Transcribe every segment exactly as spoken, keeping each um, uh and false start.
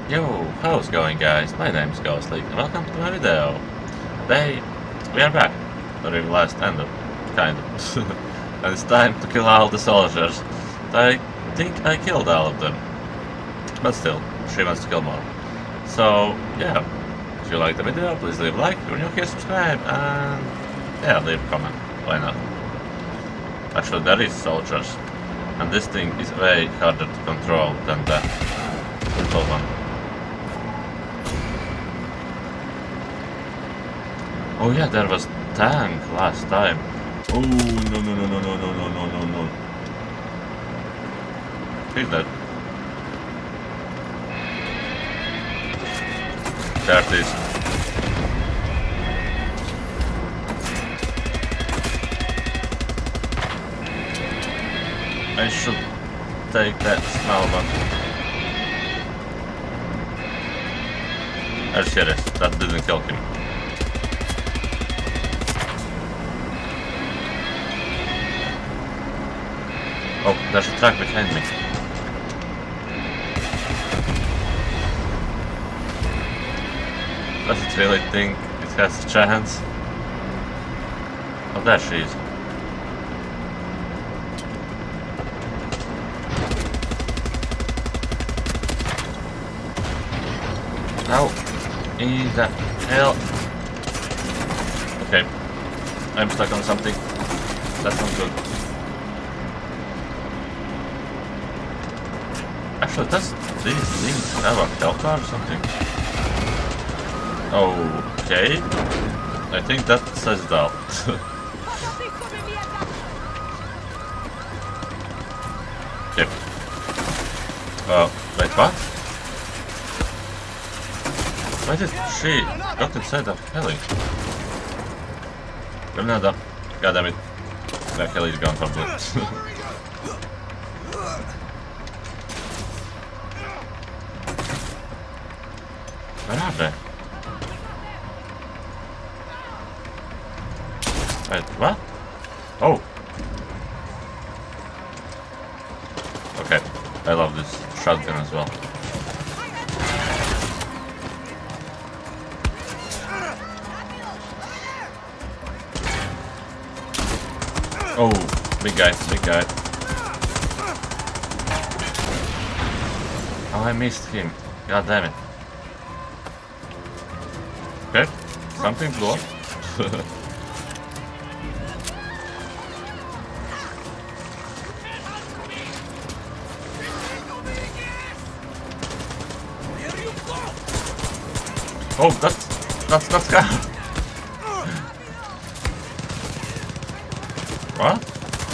Yo, how's it going, guys? My name is Ghostly and welcome to my video. Today we are back, where we last ended, kind of. And it's time to kill all the soldiers. I think I killed all of them, but still, she wants to kill more. So yeah, if you like the video, please leave a like. If you're new here, subscribe, and yeah, leave a comment. Why not? Actually, there is soldiers, and this thing is way harder to control than the simple one. Oh yeah, there was tank last time. Oh no no no no no no no no no no. He's dead. There it is. I should take that small one. Are you serious? That didn't kill him. Oh, there's a truck behind me. Does it really think it has a chance? Oh, there she is. How in the hell? Okay, I'm stuck on something. That's not good. Actually, does these things have a health bar or something? Okay. I think that says it out. Okay. Uh, wait, what? Why did she got inside of heli? Granada. God damn it. That heli is gone for good. Where are they? Wait, what? Oh! Okay, I love this shotgun as well. Oh, big guy, big guy. Oh, I missed him. God damn it. Okay, something blew up. Oh, that's that's that's guy. What?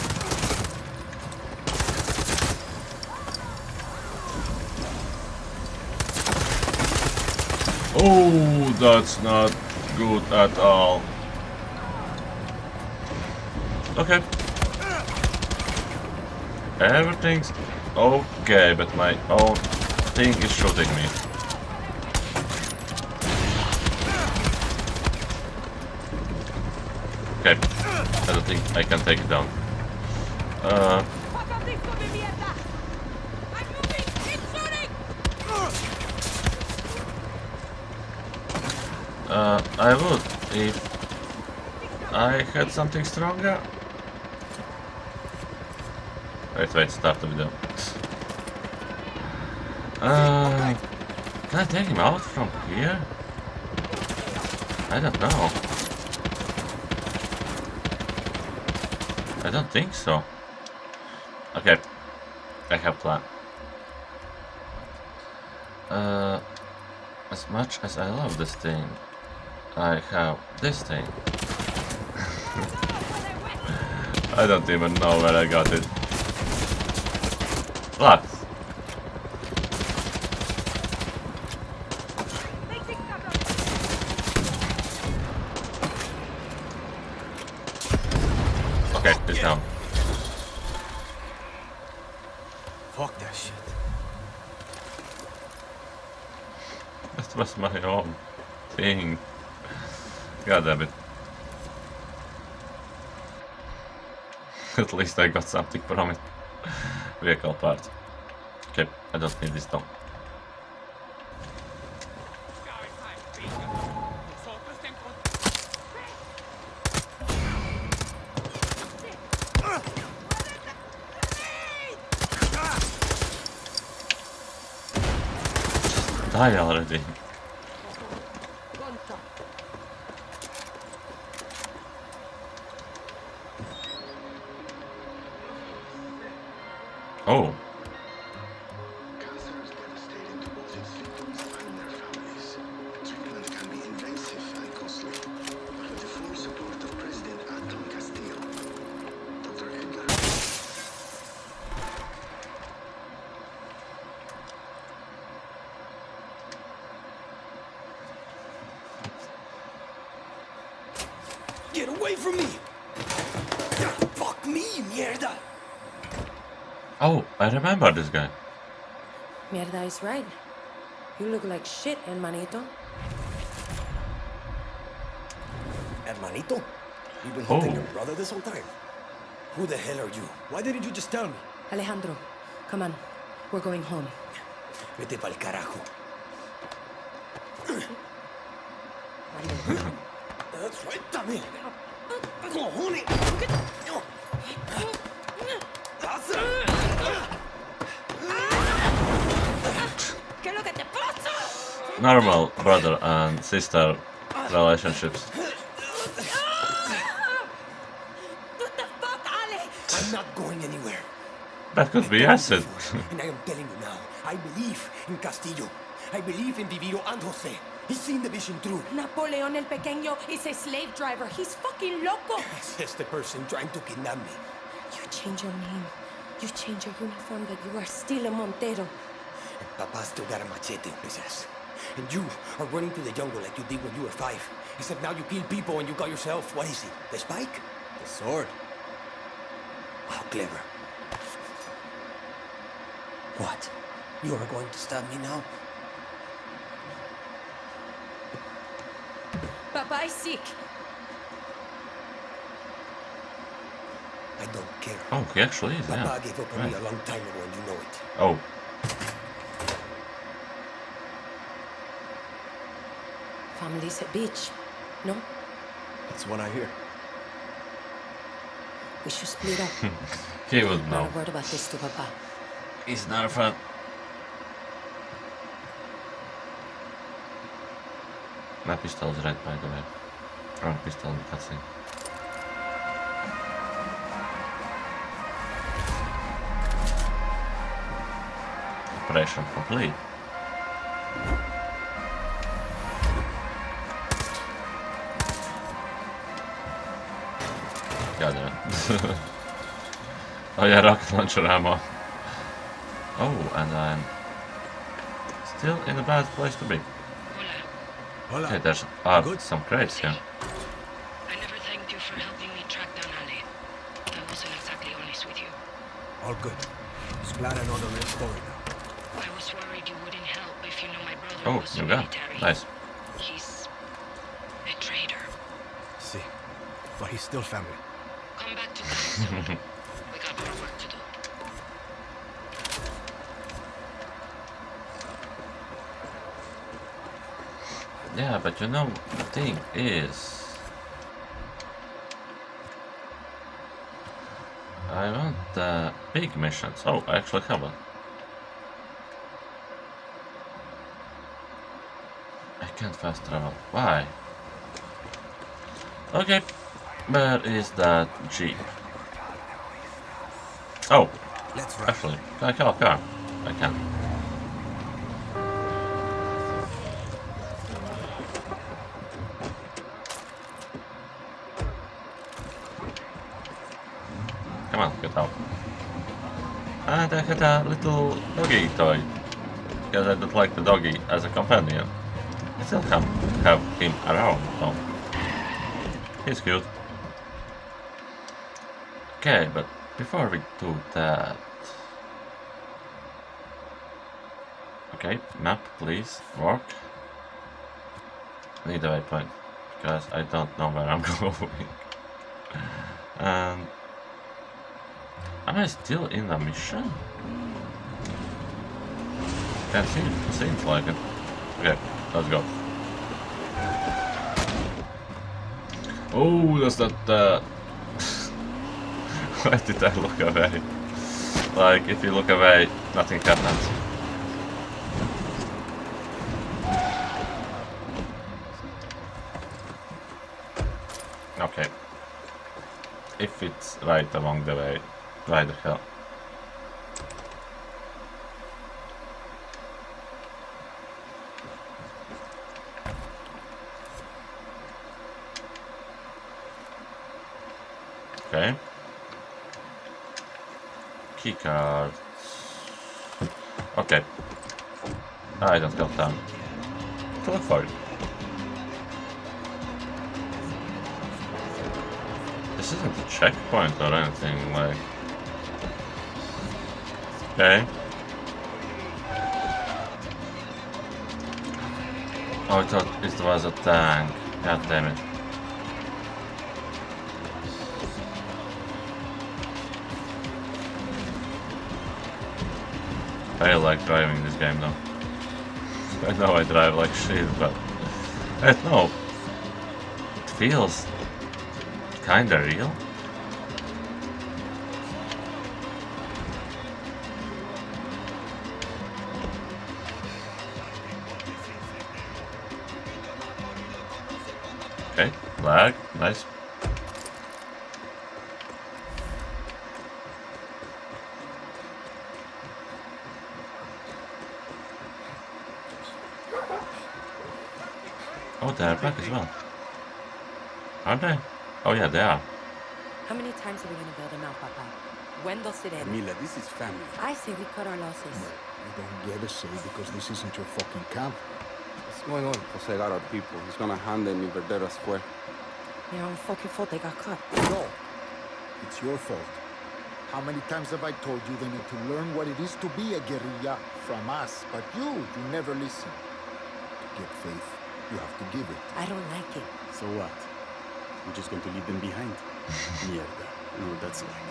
Oh, that's not good at all. Okay. Everything's okay, but my own thing is shooting me. Okay, I don't think I can take it down. Uh... Uh, I would, if I had something stronger. Wait, wait, start the video. Uh, can I take him out from here? I don't know. I don't think so. Okay, I have a plan. Uh, as much as I love this thing, I have this thing. I don't even know where I got it. Locked. Okay, it's down. Fuck that shit. That was my own thing. God damn it. At least I got something from it. Vehicle part. Okay, I don't need this though. Die already. Oh. Cancer is devastating to both its victims and their families. Treatment can be invasive and costly, but with the full support of President Anton Castillo, Doctor Edgar. Get away from me! Fuck me, mierda! Oh, I remember this guy. Mierda is right. You look like shit, hermanito. Hermanito? You've been Oh. hunting your brother this whole time? Who the hell are you? Why didn't you just tell me? Alejandro, come on. We're going home. Vete pa'l carajo. Suéltame. Cojones. ¿Qué es lo que te pasa? Normal brother and sister relationships. What the fuck, Ale? I'm not going anywhere. That could be acid. And I am telling you now, I believe in Castillo. I believe in Vivido and Jose. He's seen the vision through. Napoleon el Pequeño is a slave driver. He's fucking loco. Says the person trying to kidnap me. You change your name. You change your uniform, but you are still a Montero. Papa still got a machete in his ass. And you are running to the jungle like you did when you were five. Except now you kill people and you got yourself, what is it? The spike? The sword. How clever. What? You are going to stab me now? Papa is sick. I don't care. Oh, he actually is, Papa yeah. gave up on Right. me a long time ago and you know it. Oh. Family's a bitch. No? That's what I hear. We should split up. He would know. Not a word about this to Papa. He's not a fan. My pistol is red, by the way. Wrong pistol in the cutscene. Operation complete. God damn it. Oh yeah, rocket launcher ammo. Oh, and I'm still in a bad place to be. Hola. Okay, there's uh, Good. some crates here. I never thanked you for helping me track down Ale. I wasn't exactly honest with you. All good. Just glad I know the real story now. I was worried you wouldn't help if you know my brother Oh, was new gun. military. Nice. He's a traitor. See, but he's still family. Come back to town soon. We got more work to do. Yeah, but you know, the thing is, I want the big missions. Oh, I actually have one. I can't fast travel. Why? Okay, where is that jeep? Oh, Let's run. actually, can I kill a car? I can. Come on, get out. And I had a little doggy toy, because I don't like the doggy as a companion. I still have, have him around, though. He's cute. Okay, but before we do that... Okay, map, please, work. Need a waypoint, because I don't know where I'm going. And... Am I still in the mission? Can't see it. Seems like it. Okay, let's go. Oh, that's that. Uh... Why did I look away? Like, if you look away, nothing happens. Okay. If it's right along the way, why the hell? Okay. Keycards. Okay. I don't got time to look for it. This isn't a checkpoint or anything, like... Okay. Oh, I thought it was a tank. God damn it. I like driving this game though. I know I drive like shit, but I don't know. It feels kinda real. Okay, lag, nice. Oh, they're back as well. Aren't they? Oh yeah, they are. How many times are we gonna build them out, Papa? When they'll sit in? Camila, this is family. I say we cut our losses. You don't get a say because this isn't your fucking camp. What's going on? Jose got our people. He's gonna hand them in Verdera Square. Your own fucking fault they got caught. No, it's your fault. How many times have I told you they need to learn what it is to be a guerrilla from us? But you, you never listen. To get faith, you have to give it. I don't like it. So what? We're just going to leave them behind? Mierda. No, that's like...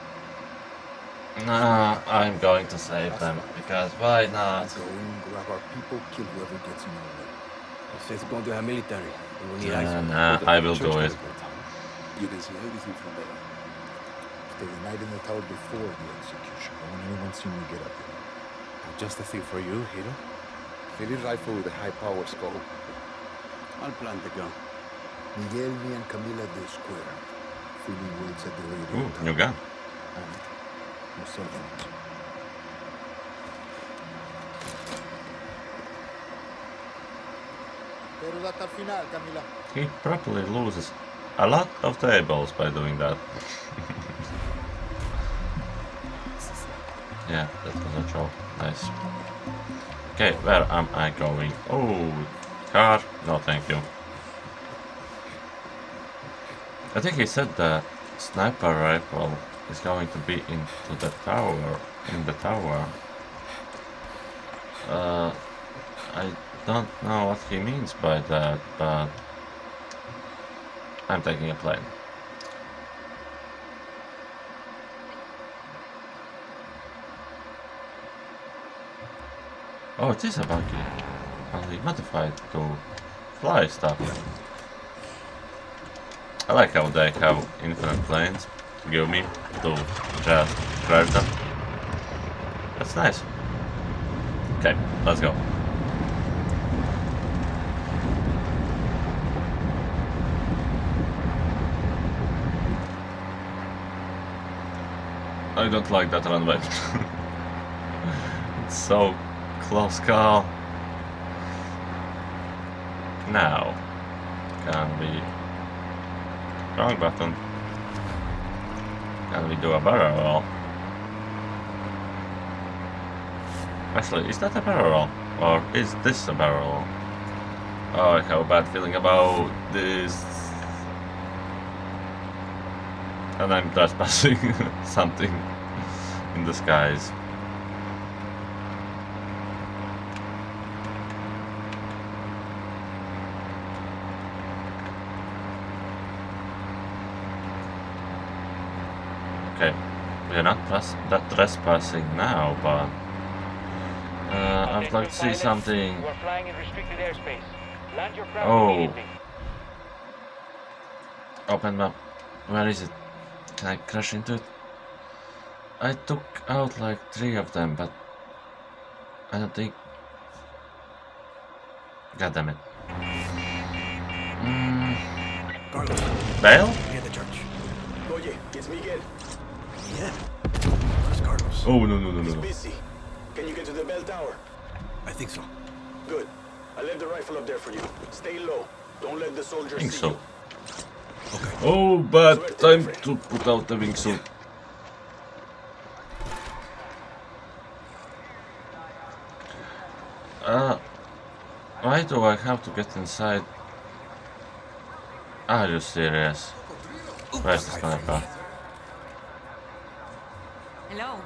Nah, I'm going to save them, because why not? Go in, grab our people, kill whoever gets in our way. Jose's going to have military. We will need Nah, eyes. nah, I will do it. You can see everything from there. Stay the night in the tower before the execution. Don't want anyone see me get up here. Just a thing for you, Hiro. Philly rifle with a high-power scope. I'll plant the gun. Miguel, me, and Camila at the square. Philly waits at the radio. Ooh, new gun. And no cell phones. Pero hasta el final, Camila. He probably loses a lot of tables by doing that. Yeah, that was a joke. Nice. Okay, where am I going? Oh, car? No, thank you. I think he said the sniper rifle is going to be into the tower, in the tower. Uh, I don't know what he means by that, but I'm taking a plane. Oh, it is a buggy. Only modified to fly stuff. I like how they have infinite planes to give me to just drive them. That's nice. Okay, let's go. I don't like that runway. It's so close call. Now, can we... Wrong button. Can we do a barrel roll? Actually, is that a barrel roll? Or is this a barrel roll? Oh, I have a bad feeling about this. And I'm trespassing something in the skies. Okay, we're not that trespassing now, but uh, I'd like to see something. We're flying in restricted airspace. Land your craft Oh. immediately. Open map. Where is it? Can I crash into it? I took out like three of them, but I don't think. God damn it. Mm. Carlos, Bale? near the church. Oye, it's Miguel. Yeah. Where's Carlos? Oh, no, no, no, He's no. busy. Can you get to the bell tower? I think so. Good. I left the rifle up there for you. Stay low. Don't let the soldiers I think see so. you. Okay. Oh, bad time to put out the wingsuit. Uh, why do I have to get inside? Are you serious? Where's the sniper? Hello.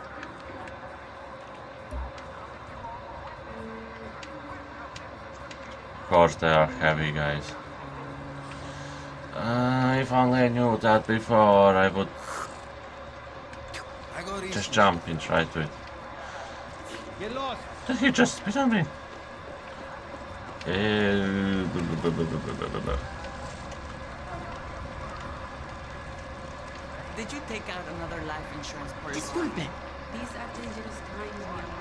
Of course they are heavy, guys. Uh, if only I knew that before, I would just jump in right to it. Get lost. Did he just spit on me? Uh, Did you take out another life insurance policy? Disculpe. These are dangerous times, mi amor.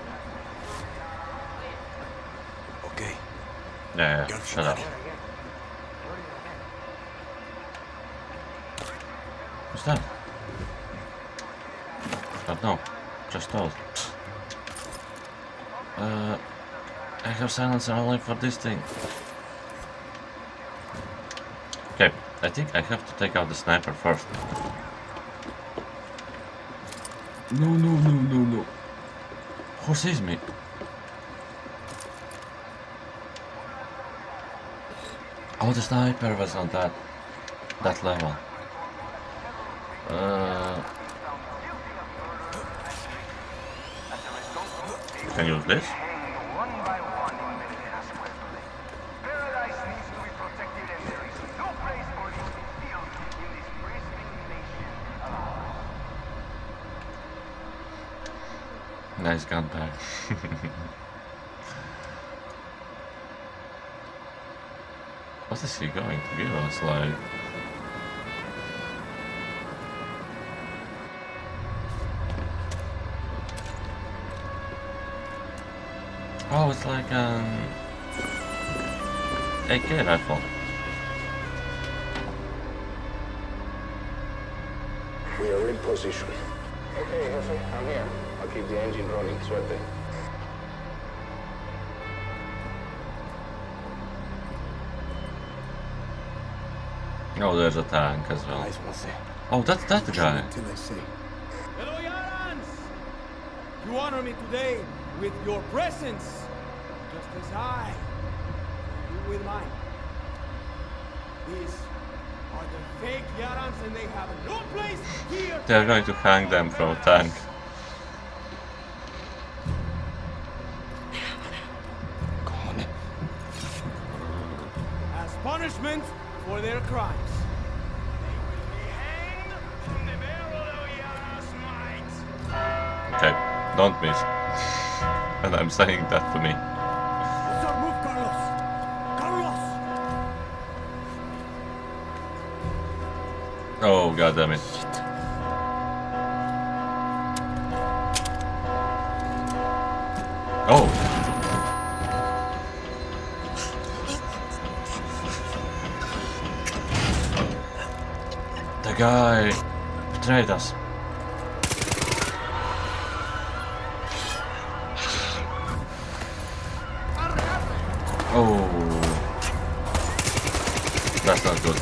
Okay. yeah, Got shut up. somebody. What's that? But no, just told. Uh, I have silencer only for this thing. Okay, I think I have to take out the sniper first. No, no, no, no, no. Who sees me? Oh, the sniper was on that that level. Uh, can you use this? Nice gun back. What is he going to give us, like? Oh, it's like an A K rifle. We are in position. Okay, Jefe, I'm here. I'll keep the engine running. Suerte. Oh, there's a tank as well. Eyes will say. Oh, that's that guy. Until I say. Hello, Yarans. You honor me today with your presence, just as I do with mine. These are the fake Yarans, and they have no place here. They are going to hang them from a tank. As punishment for their crimes. They will be hanged from the barrel of Yara's might. Okay, don't miss. And I'm saying that to me. Sir, move, Carlos! Carlos! Oh, god damn it. Oh. The guy betrayed us. Oh. That's not good.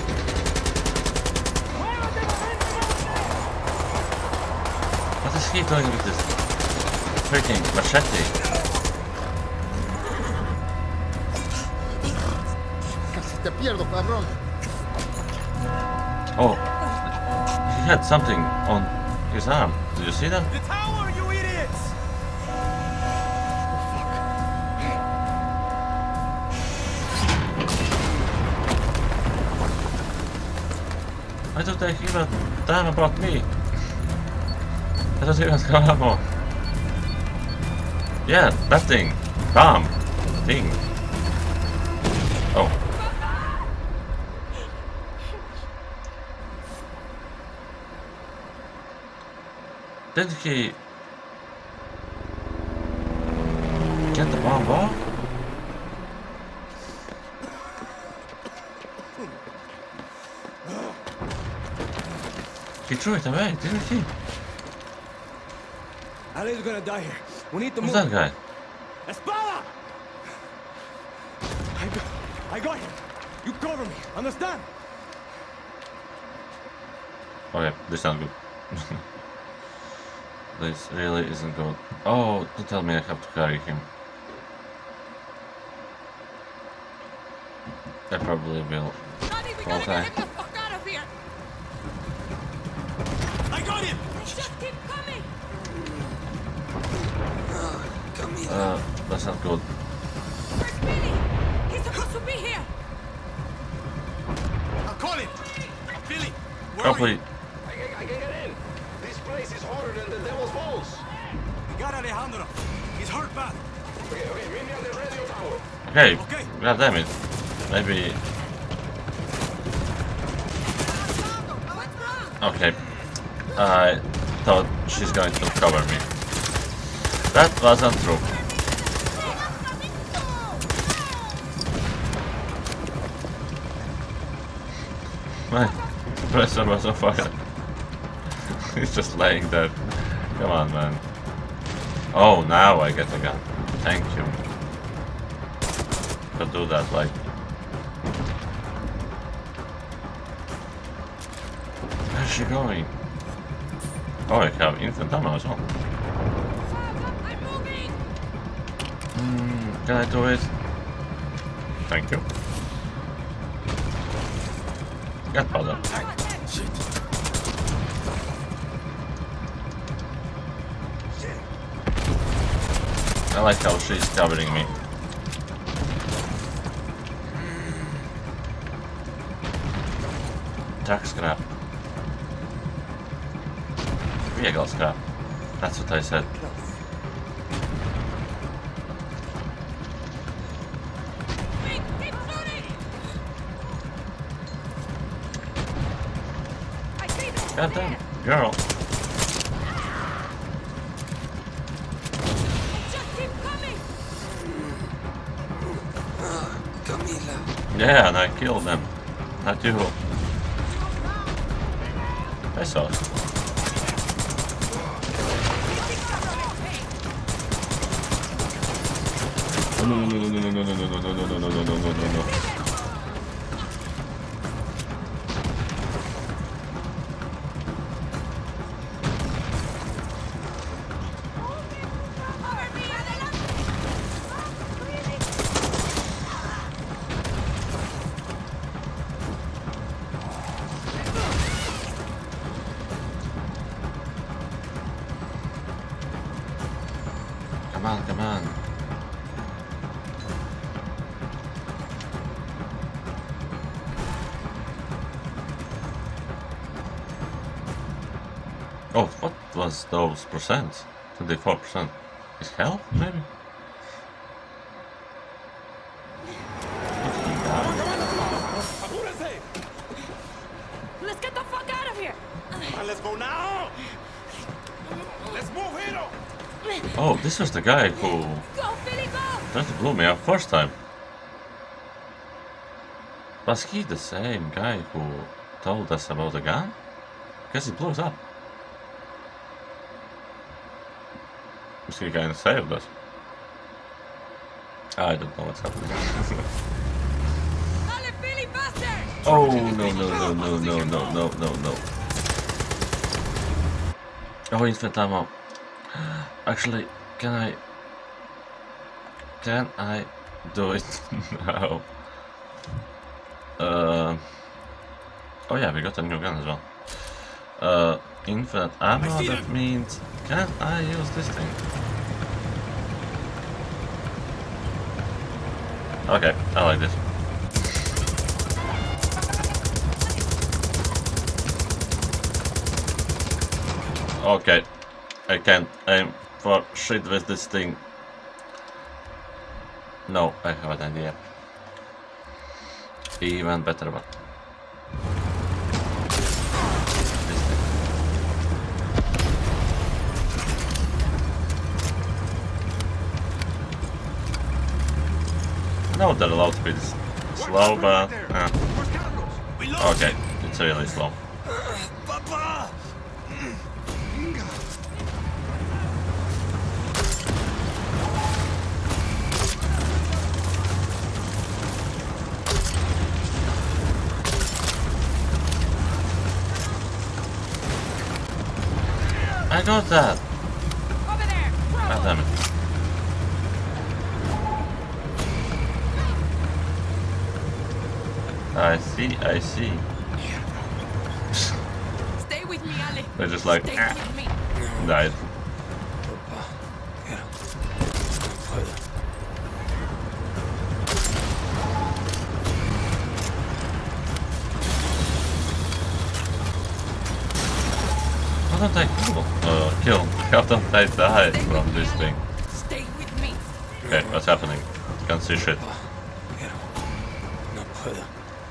What is he doing with this freaking machete? Casi te pierdo, cabrón. Oh, he had something on his arm. Did you see that? The tower, you idiots! I thought they give a damn about me. I thought he was gonna have more. Yeah, that thing. Bomb. Thing. Oh. Did he get the bomb off? threw it away, didn't he? Ali's gonna die here. We need to Who's move. that guy? Espada! I got, I got him. You cover me. Understand? Okay, this is not good. This really isn't good. Oh, don't tell me I have to carry him. I probably will. Johnny, we gotta get the fuck out of here! I got him! Just keep coming! Uh, that's not good. Where's Billy? He's supposed to be here! I'll call him! Billy! Where Complete. I can, I can get in. This place is hotter than the Devil's Balls. We got Alejandro. He's hurt bad. Okay, okay, meet me at the radio tower. Okay, Okay. god damn it. Maybe. What's wrong? Okay. I thought she's going to cover me. That wasn't true. My compressor was on fire. He's just laying there. Come on, man. Oh, now I get a gun. Thank you. Could do that, like. Where's she going? Oh, I have infinite ammo as well. I'm moving! Mm, can I do it? Thank you. Gunpowder. I like how she's covering me. Truck scrap. Vehicle scrap. That's what I said. Keep, keep shooting! I see them! God damn, girl. Just keep coming! Yeah, and I killed them. Not you. I saw it. No, no, no, no, no, no, no, no, no, no, no, no, no, no, no, no, no, no. Come on, come on. Oh, what was those percent? twenty-four percent. Is health, maybe? Let's get the fuck out of here! And let's go now! Let's move, Hero! Oh, this was the guy who Go, Billy, go! tried to blow me up first time. Was he the same guy who told us about the gun? Guess he blew it up. He kind of saved us. I don't know what's happening. Billy, bastard! Oh no no no no no no no no no. Oh, infinite ammo. Actually, can I can I do it now? Uh, oh yeah, we got a new gun as well. Uh, infinite ammo, that means can I use this thing? Okay, I like this. Okay, I can't aim for shit with this thing. No, I have an idea. Even better one. This thing. No, they're allowed to be this slow, but uh, okay, it's really slow. Papa! I got that! Over there! God damn it. I see, I see. Stay with me, Ale. They're just like, Stay ah, with me. died. How don't I kill? Uh, kill. How don't I die from this thing? Stay with me. Okay, what's happening? Can't see shit. No puedo.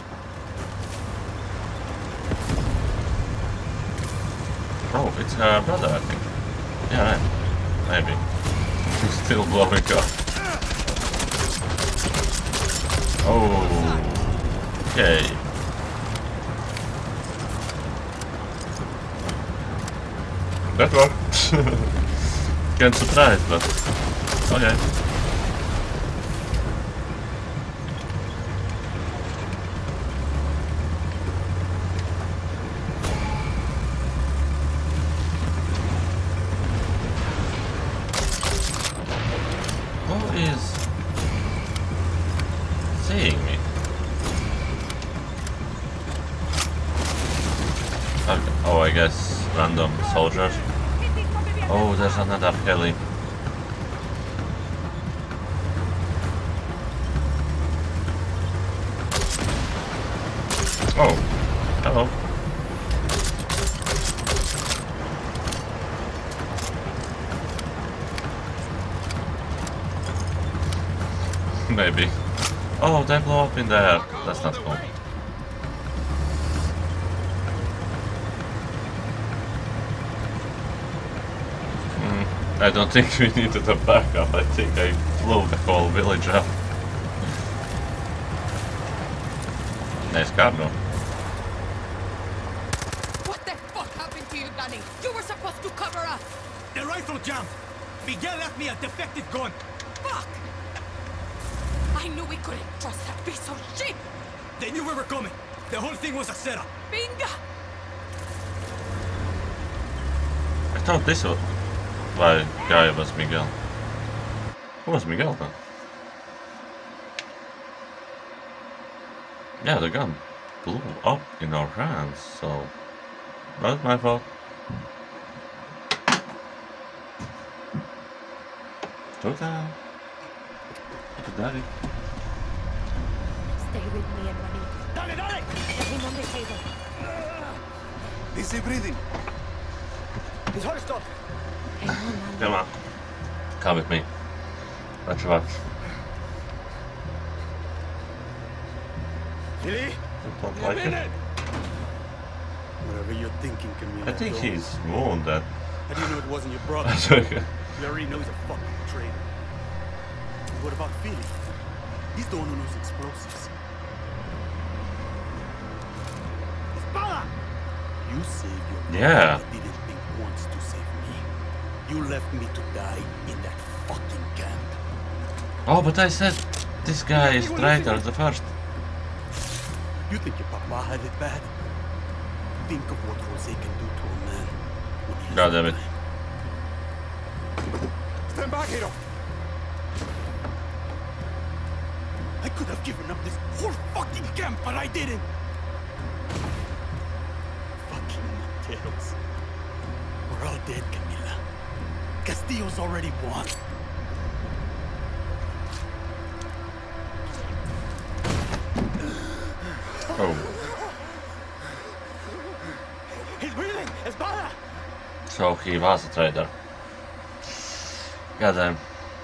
Oh, it's her brother, I think. Yeah, right. Maybe. He's still blowing up. Oh. Okay. That worked. Can't surprise, but okay. Who is seeing me? Okay. Oh, I guess random soldiers. Oh, there's another heli. Oh, hello. Maybe. Oh, they blow up in there. That's not cool. Mm, I don't think we needed a backup. I think I blew the whole village up. Nice cargo. What the fuck happened to you, Danny? You were supposed to cover us. The rifle jammed. Miguel left me a defective gun. Fuck! I knew we couldn't trust that piece of shit. They knew we were coming. The whole thing was a setup. Binga! I thought this was why guy was Miguel. Who was Miguel then? Yeah, the gun blew up in our hands, so not my fault. Total. Daddy. Stay with me, Emily. Dale, dale! Get him on the table. Is he breathing? His heart stopped. Hang on, Ali. Come on. Come with me. Watch your watch. Billy? Don't like it. Whatever you're thinking, Camila. I think don't. he's wounded. How do you know it wasn't your brother? Okay. You already know he's a fucking traitor. What about Philly? He's the one who knows explosives. Espada! You saved your brother. Yeah. I didn't think once to save me. You left me to die in that fucking camp. Oh, but I said this guy is traitor the first. You think your papa had it bad? Think of what Jose can do to a man. when he has God damn it. time. Stand back, Hiro. I could have given up this whole fucking camp, but I didn't. Fucking Mateos. We're all dead, Camila. Castillo's already won. Oh. He's breathing. Espada. So he was a traitor. God damn.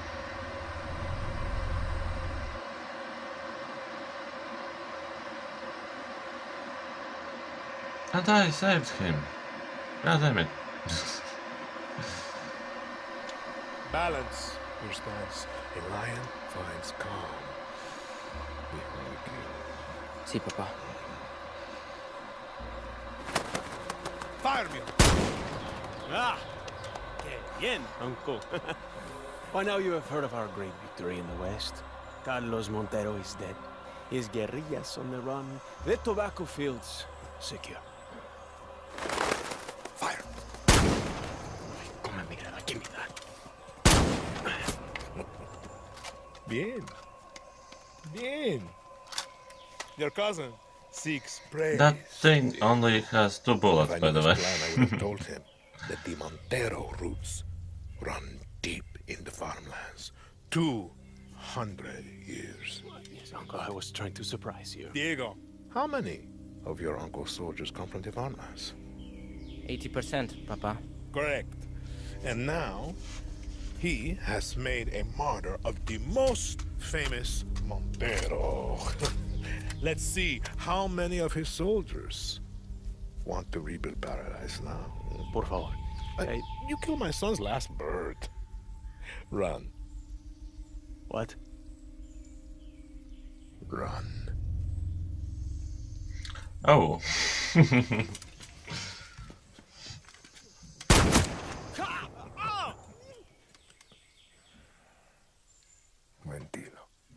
And I saved him. God damn it. Balance your stance. A lion finds calm behind you. Sí, papá. Fire me. Ah. Que bien, uncle. By now you have heard of our great victory in the west. Carlos Montero is dead. His guerrillas on the run. The tobacco fields secure. Fire! Bien. Bien. Your cousin seeks praise. That thing only has two bullets, If I by knew the way. his plan, I would have told him that the Montero roots run deep in the farmlands. Two hundred years. Yes, Uncle, I was trying to surprise you. Diego, how many of your uncle's soldiers come from the farmlands? eighty percent, Papa. Correct. And now, he has made a martyr of the most famous Montero. Let's see how many of his soldiers want to rebuild paradise now. Por favor. Uh, you killed my son's last bird. Run. What? Run. Oh. Mentilo.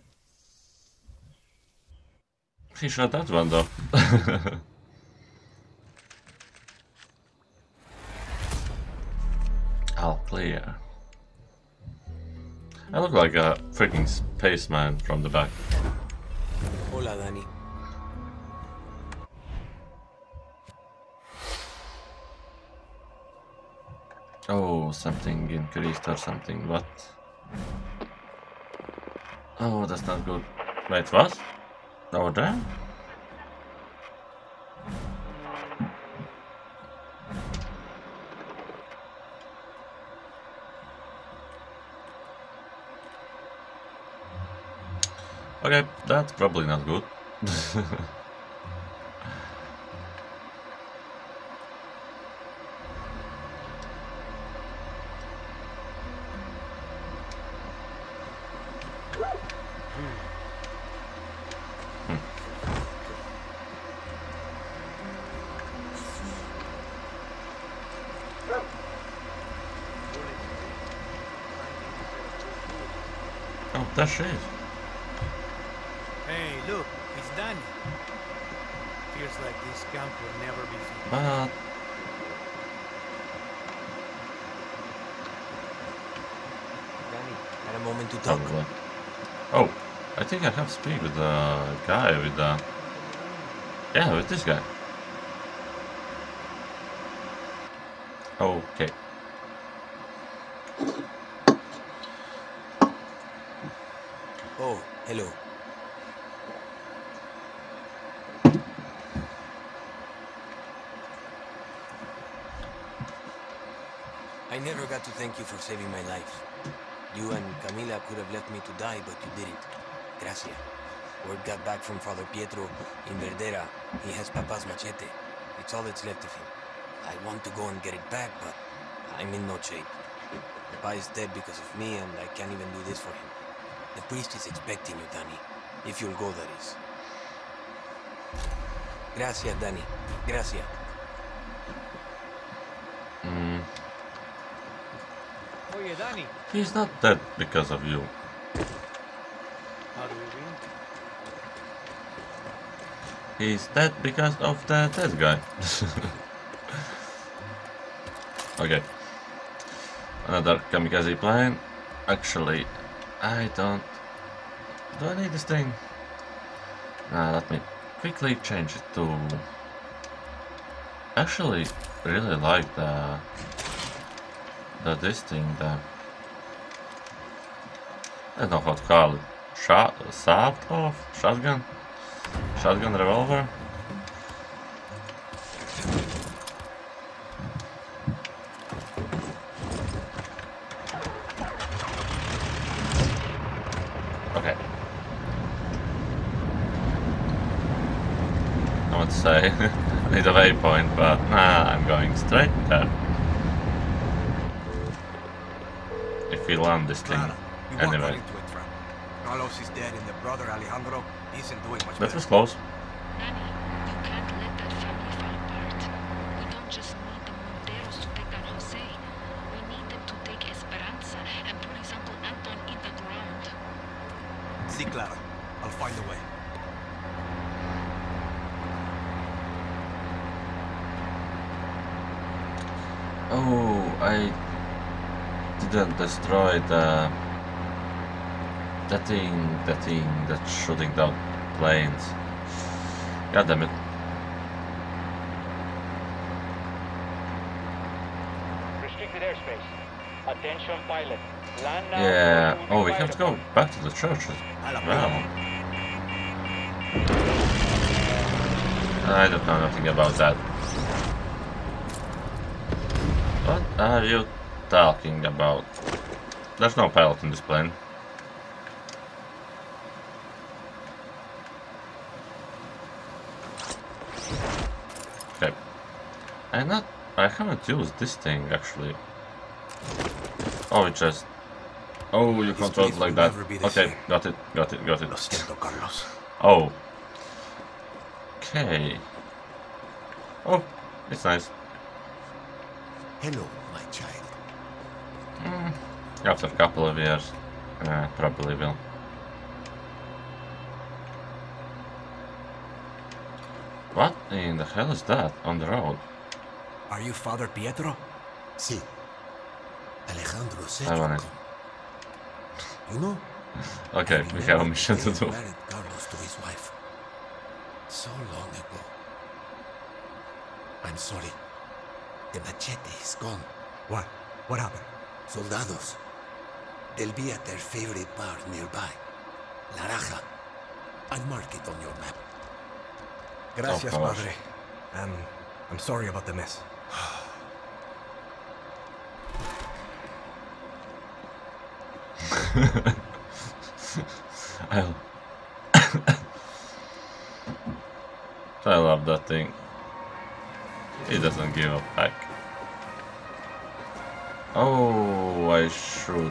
He shot that one though. All clear. I look like a freaking spaceman from the back. Hola, Dani. Oh, something increased or something. What? Oh, that's not good. Wait, what? Over there? Okay, that's probably not good. Oh, there she is. Hey, look, it's Dani. Feels like this camp will never be finished. But Dani, had a moment to talk. probably. Oh, I think I have to speak with the guy with the. Yeah, with this guy. Okay. Oh, hello. I never got to thank you for saving my life. You and Camila could have left me to die, but you didn't. Gracias. Word got back from Father Pietro in Verdera. He has Papa's machete. It's all that's left of him. I want to go and get it back, but I'm in no shape. Papa is dead because of me, and I can't even do this for him. The priest is expecting you, Dani. If you'll go, that is. Gracias, Dani. Gracias. Mm, Oye, Dani. he's not dead because of you. How do we win? He's dead because of the dead guy. Okay. Another kamikaze plane. Actually, I don't... Do I need this thing? Nah, let me quickly change it to... Actually, really like the... The this thing, the... I don't know how to call it. Shot... Soft off? Shotgun? Shotgun revolver? Okay. I would say need a waypoint, but nah, I'm going straight there. If we land this thing, Clara, you won't run anyway. into a trap. Carlos is dead and the brother Alejandro isn't doing much That better. was close. Danny, you can't let that family fall apart. We don't just need the Monteros to take down Jose. We need them to take Esperanza and put example Anton in the ground. See, Clara, I'll find a way. Oh, I didn't destroy the That thing, that thing that's shooting down planes. God damn it. Restricted airspace. Attention pilot. Land now. Yeah. Oh, we have to go back to the church. Wow. I don't know nothing about that. What are you talking about? There's no pilot in this plane. Okay. I'm not... I haven't used this thing actually. Oh, it just... Oh, you control it like that. Okay, got it, got it, got it. Oh. Okay. Oh, it's nice. Hello, my child. Mm, after a couple of years, uh, probably will. What in the hell is that on the road? Are you Father Pietro? Si. Alejandro said I want it. You know? Okay, we have a mission to do. Married Carlos to his wife. So long ago. I'm sorry. The machete is gone. What? What happened? Soldados. They'll be at their favorite bar nearby. La Raja. I'll mark it on your map. Gracias, Padre. And I'm sorry about the mess. I I love that thing. It doesn't give a back. Oh, I should.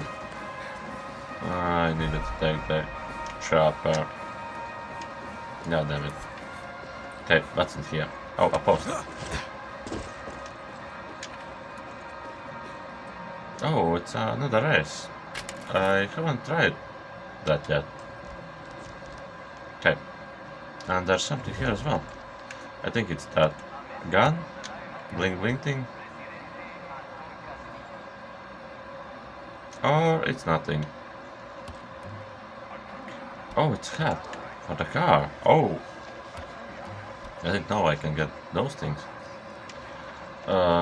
I needed to take the chopper. God damn it. Okay, what's in here? Oh, a poster. Oh, it's another race. I haven't tried that yet. Okay. And there's something here as well. I think it's that gun? Bling bling thing? Or it's nothing. Oh, it's hat for the car. Oh. I didn't know I can get those things. Uh...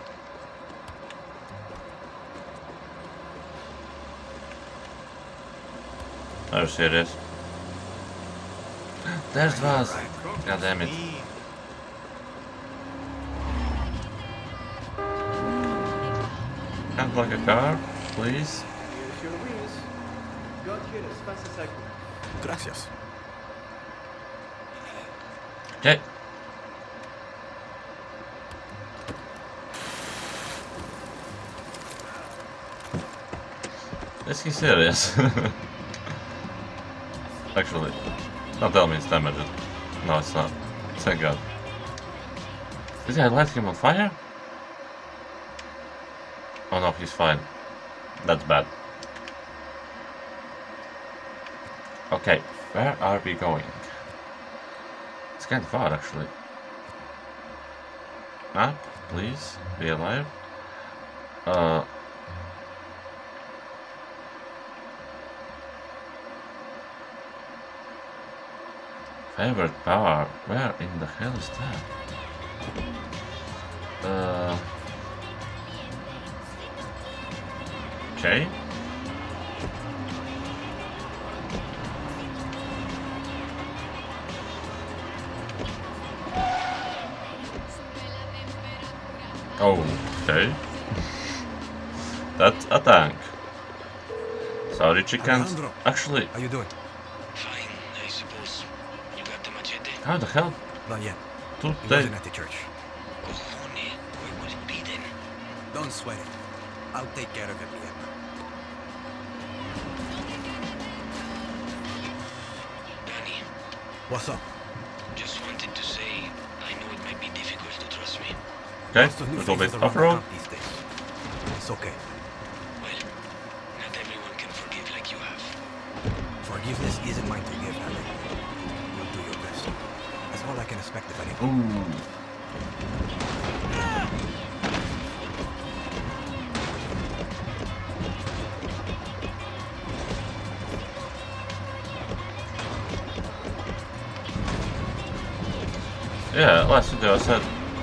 Are you serious? There's Vaz! God damn it. Can't block a car, please? Here's your wheels. Got here as fast as I could. Gracias. Okay. Is he serious? Actually, don't tell me it's damaged. No, it's not. Thank God. Did I light him on fire? Oh no, he's fine. That's bad. Okay, where are we going? It's kind of far, actually. Map, please, be alive. Uh... Favorite bar? Where in the hell is that? Uh... Okay. Okay. That's a tank. Sorry, chickens. Actually, how you doing? Fine, I suppose. You got the machete? How the hell? Not yet. Two He wasn't at the church. Cojones, where would it be then? Don't sweat it. I'll take care of it, Pietro. Danny. What's up? Just wanted to say, I know it might be difficult to trust me. Okay, a little bit off-road. It's okay. Well, not everyone can forgive like you have. Forgiveness isn't mine to give, Harry. You'll do your best. That's all I can expect of anyone. Ooh. Yeah, last video I said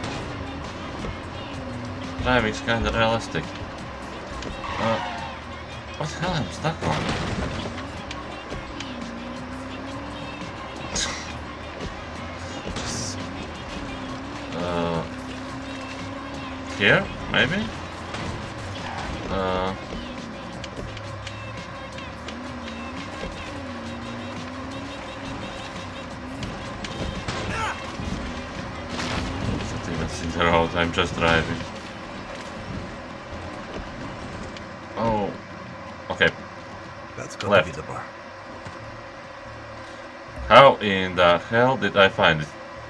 driving's kinda realistic. Uh, what the hell am I stuck on? uh, here, maybe? Uh, the road, I'm just driving. Oh, okay. That's got Left. to be the bar. How in the hell did I find it?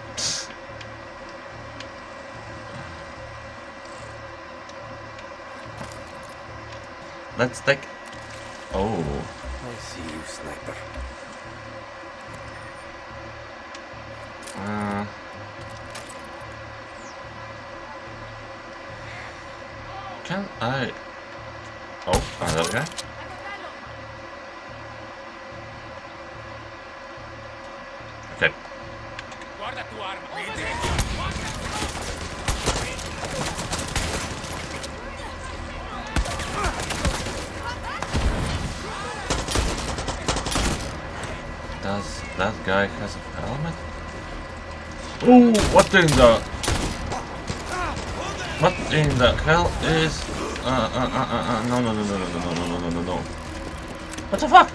Let's take. Oh. I see you, sniper. Uh. Can I? Oh, another guy. Okay. Guarda tua arma. Does that guy has a helmet? Oh, what in the? What in the hell is? Uh, uh, uh, uh, uh, no, no, no, no, no, no, no, no, no, no, no. What the fuck?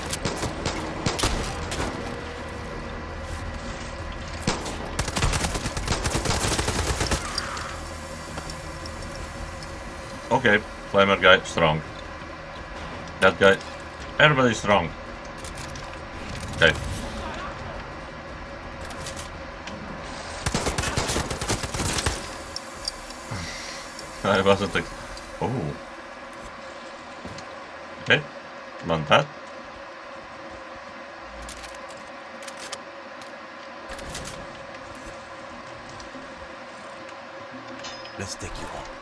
Okay, flamer guy, strong. That guy, everybody's strong. Okay. I wasn't ex- oh. Okay, run that. Let's take you home.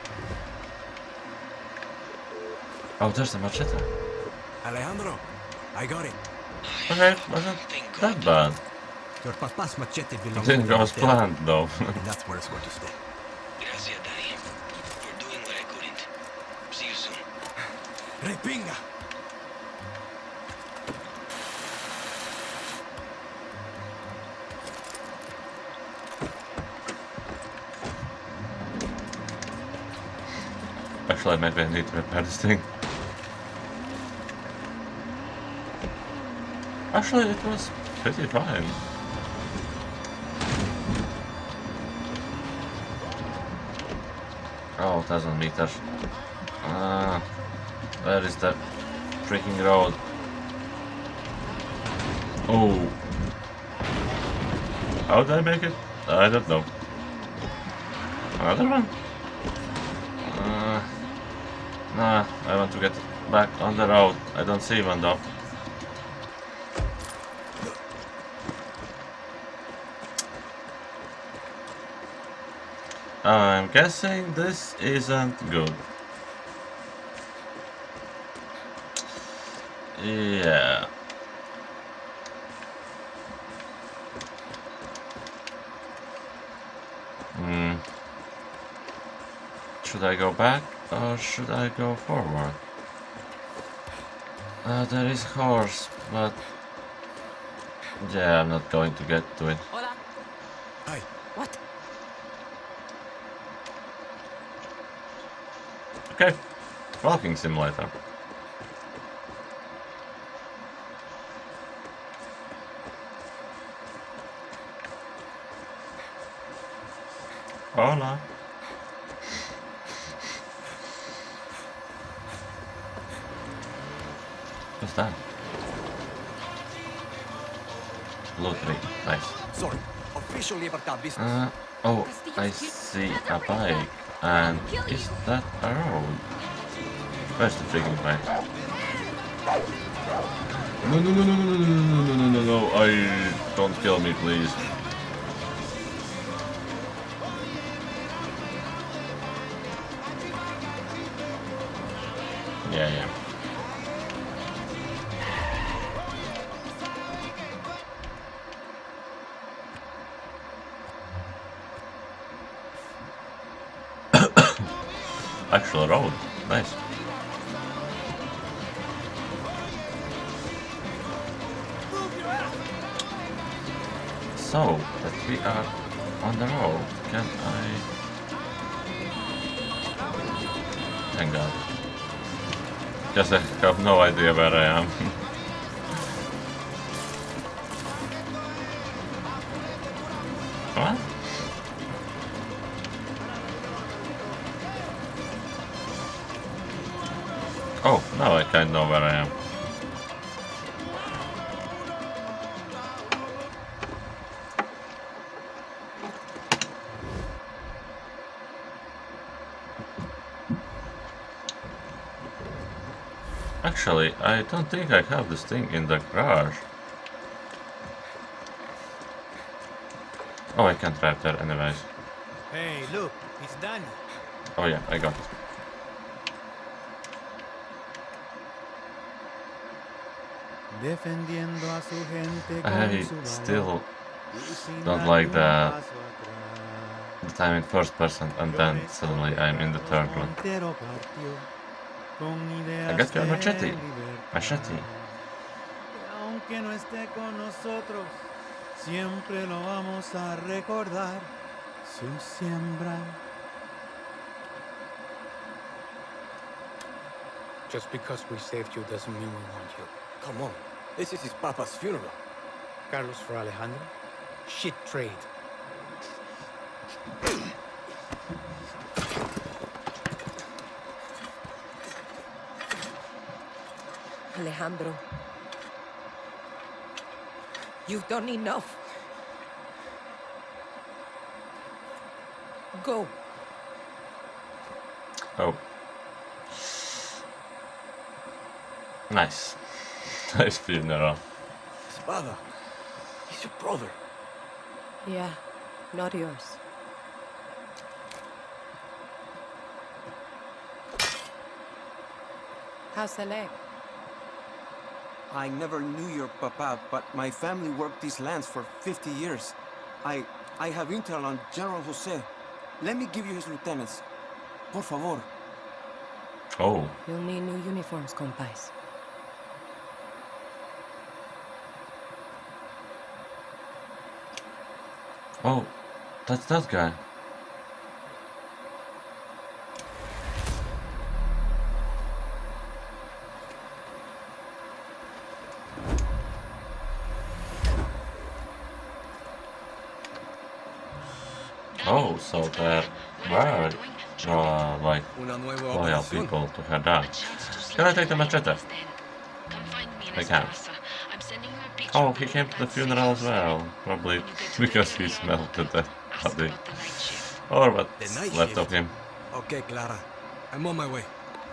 Oh, there's the machete. Alejandro, I got it. Okay, wasn't that bad. Your papa's machete belongs Didn't to go the as hotel, planned though. and that's where it's going to stay. Gracias, Daddy. You're doing what I couldn't. See you soon. Repinga! Actually, maybe I need to repair this thing. Actually, it was pretty fine. Oh, one thousand meters. Ah, where is the freaking road? Oh. How did I make it? I don't know. Another one? Uh, nah, I want to get back on the road. I don't see one though. I'm guessing this isn't good. Yeah. Hmm. Should I go back or should I go forward? Uh, there is horse, but yeah, I'm not going to get to it. Hola. Hi. What? Okay, walking simulator. Hola. What's that? Low three, nice. Sorry, official libertad business. Uh, oh, I see a bike. And is that a road? Where's the freaking bike? No, no, no, no, no, no, no, no, no, no, no, I... Don't kill me, please. Yeah, yeah. actual road. Nice. So, that we are on the road, can I... Thank God. Because I have no idea where I am. What? Oh, now I kind of know where I am. Actually, I don't think I have this thing in the garage. Oh, I can't drive there anyways. Hey, look, it's Danny. Oh yeah, I got it. I still don't like the, the time in first person and then suddenly I'm in the third one. I got your machete. Machete. Aunque no esté con nosotros, siempre lo vamos a recordar. Su siembra. Just because we saved you doesn't mean we want you. Come on. This is his papa's funeral. Carlos for Alejandro? Shit trade. Alejandro, you've done enough. Go. Oh. Nice. Nice funeral. Espada. He's your brother. Yeah, not yours. How's the leg? I never knew your papa, but my family worked these lands for fifty years. I I have intel on General Jose. Let me give you his lieutenants. Por favor. Oh. You'll need new uniforms, compais. Oh, that's that guy. Oh, so there were uh, like loyal people to her dad. Can I take the machete? I can. Oh, he came to the funeral as well. Probably because he smelled the dead body. Or what's left of him. Okay, Clara. I'm on my way.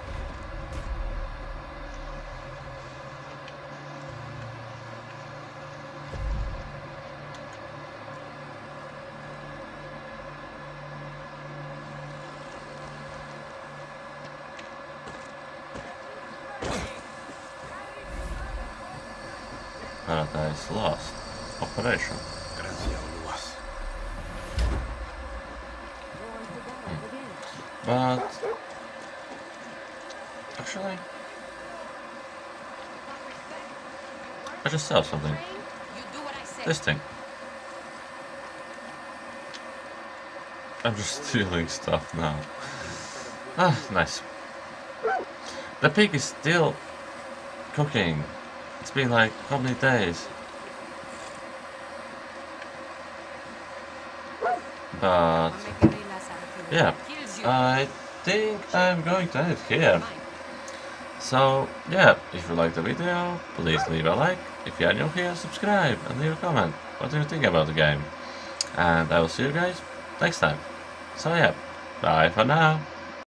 Paradise Lost. Operation. Hmm. But... Actually... I just saw something. This thing. I'm just stealing stuff now. Ah, nice. The pig is still cooking. It's been like how many days? But yeah, I think I'm going to end it here. So yeah, if you liked the video, please leave a like. If you are new here, subscribe and leave a comment. What do you think about the game? And I will see you guys next time. So yeah, bye for now.